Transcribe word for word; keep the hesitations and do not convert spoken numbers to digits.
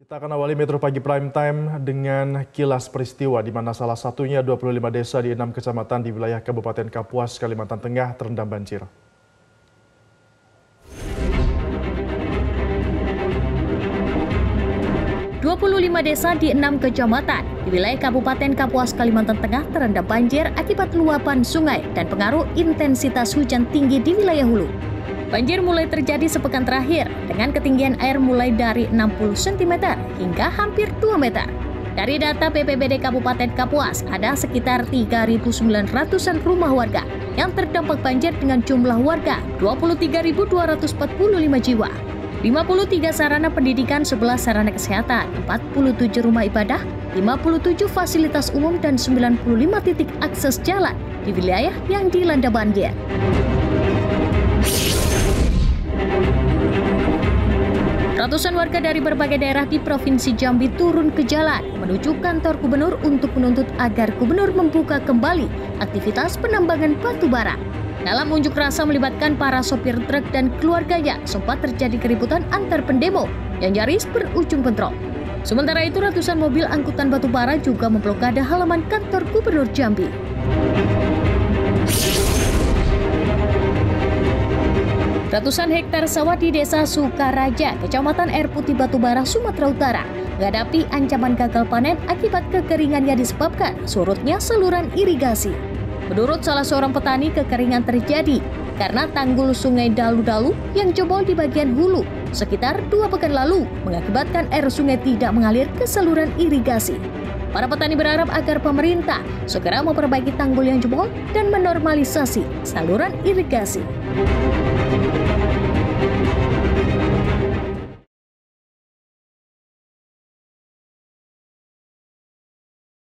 Kita akan awali Metro Pagi Prime Time dengan kilas peristiwa di mana salah satunya dua puluh lima desa di enam kecamatan di wilayah Kabupaten Kapuas, Kalimantan Tengah terendam banjir. dua puluh lima desa di enam kecamatan di wilayah Kabupaten Kapuas, Kalimantan Tengah terendam banjir akibat luapan sungai dan pengaruh intensitas hujan tinggi di wilayah hulu. Banjir mulai terjadi sepekan terakhir dengan ketinggian air mulai dari enam puluh sentimeter hingga hampir dua meter. Dari data B P B D Kabupaten Kapuas, ada sekitar tiga ribu sembilan ratusan rumah warga yang terdampak banjir dengan jumlah warga dua puluh tiga ribu dua ratus empat puluh lima jiwa. lima puluh tiga sarana pendidikan, sebelas sarana kesehatan, empat puluh tujuh rumah ibadah, lima puluh tujuh fasilitas umum, dan sembilan puluh lima titik akses jalan di wilayah yang dilanda banjir. Ratusan warga dari berbagai daerah di Provinsi Jambi turun ke jalan menuju kantor gubernur untuk menuntut agar gubernur membuka kembali aktivitas penambangan batu bara. Dalam unjuk rasa melibatkan para sopir truk dan keluarganya, sempat terjadi keributan antar pendemo yang nyaris berujung bentrok. Sementara itu, ratusan mobil angkutan batu bara juga memblokade halaman kantor gubernur Jambi. Ratusan hektar sawah di Desa Sukaraja, Kecamatan Air Putih Batubara, Sumatera Utara, menghadapi ancaman gagal panen akibat kekeringan yang disebabkan surutnya saluran irigasi. Menurut salah seorang petani, kekeringan terjadi karena tanggul Sungai Dalu-Dalu yang jebol di bagian hulu sekitar dua pekan lalu, mengakibatkan air sungai tidak mengalir ke saluran irigasi. Para petani berharap agar pemerintah segera memperbaiki tanggul yang jebol dan menormalisasi saluran irigasi.